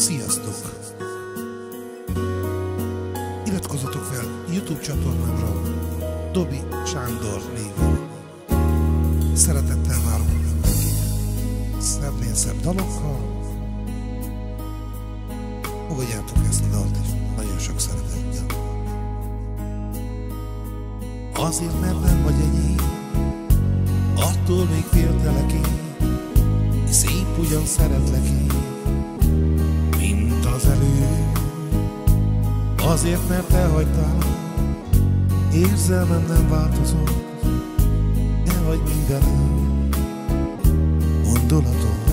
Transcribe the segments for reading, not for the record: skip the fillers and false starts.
Sziasztok! Iratkozzatok fel YouTube csatornámra Dobi Sándor néven. Szeretettel várok mindenkit. Szebbnél szebb dalokkal. Fogadjátok ezt a dalt is nagyon sok szeretettel. Azért, mert nem vagy enyém, attól még féltelek én, és szép ugyan szeretlek én, mint az előbb. Azért, mert te hagytál, érzelmem nem változott, te vagy mindenem, gondolatom.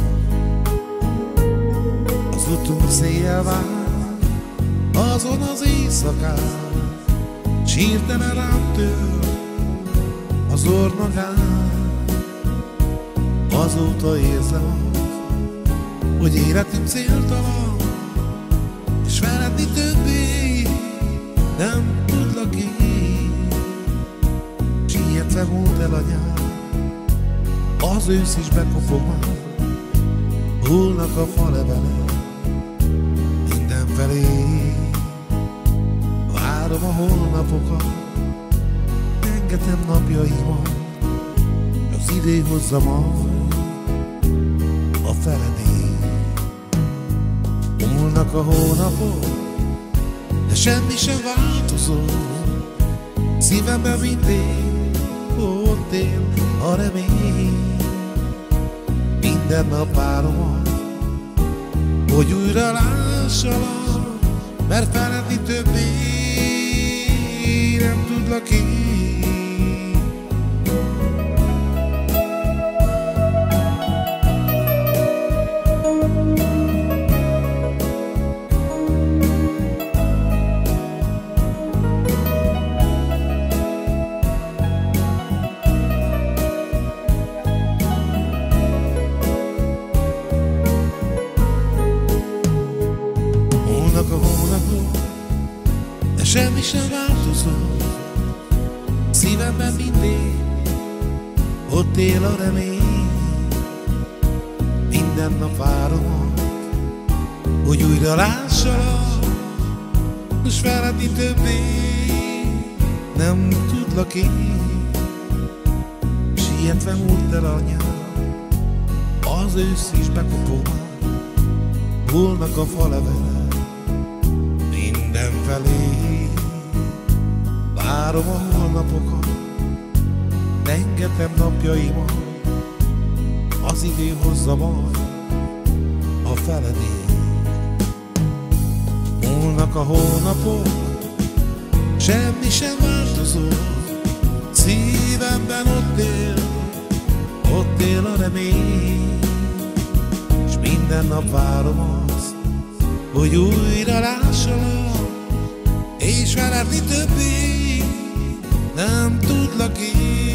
Az utunk széjjel vár, azon az éjszakán, sírtene rám től az ornagán. Azóta érzem, hogy életünk céltalan, és feledni többé nem tudlak én. Sietve múlt el a nyár, az ősz is bekopog már, hullnak a falevele mindenfelé. Várom a holnapokat, rengetem napjaimat, az idő hozza majd a feledély. Múlnak a hónapok, de semmi sem változott, szívemben mindig ott él a remény. Minden nap várom azt, hogy újra lássalak, mert feledni többé nem tudlak én. Múlnak a hónapok, de semmi sem változott, szívemben mindig ott él a remény. Minden nap várom, hogy újra lássalak, és feledni többé nem tudlak én. Sietve múlt el a nyár, az ősz is bekopog már, hullnak a falevele mindenfelé. Várom a holnapokat, rengetem napjaimat, az idő hozza majd a feledély. Múlnak a hónapok, semmi sem változott, szívemben ott él a remény. És minden nap várom azt, hogy újra lássalak, és feledni többé nem tudlak én.